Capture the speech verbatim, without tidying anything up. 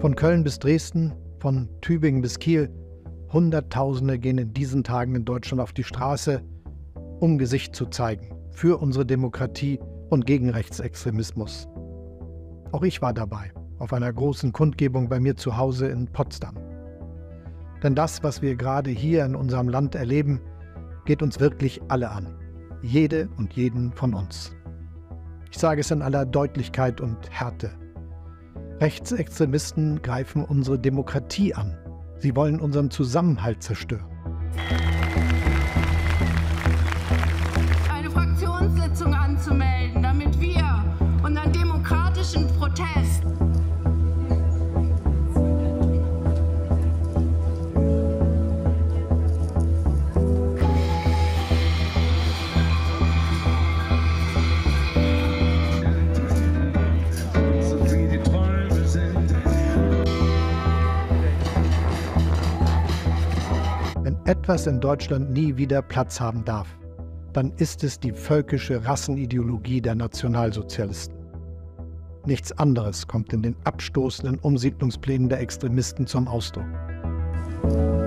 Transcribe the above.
Von Köln bis Dresden, von Tübingen bis Kiel, Hunderttausende gehen in diesen Tagen in Deutschland auf die Straße, um Gesicht zu zeigen für unsere Demokratie und gegen Rechtsextremismus. Auch ich war dabei, auf einer großen Kundgebung bei mir zu Hause in Potsdam. Denn das, was wir gerade hier in unserem Land erleben, geht uns wirklich alle an. Jede und jeden von uns. Ich sage es in aller Deutlichkeit und Härte. Rechtsextremisten greifen unsere Demokratie an. Sie wollen unseren Zusammenhalt zerstören. Eine Fraktionssitzung anzumelden, damit wir unseren demokratischen Protest Wenn etwas in Deutschland nie wieder Platz haben darf, dann ist es die völkische Rassenideologie der Nationalsozialisten. Nichts anderes kommt in den abstoßenden Umsiedlungsplänen der Extremisten zum Ausdruck.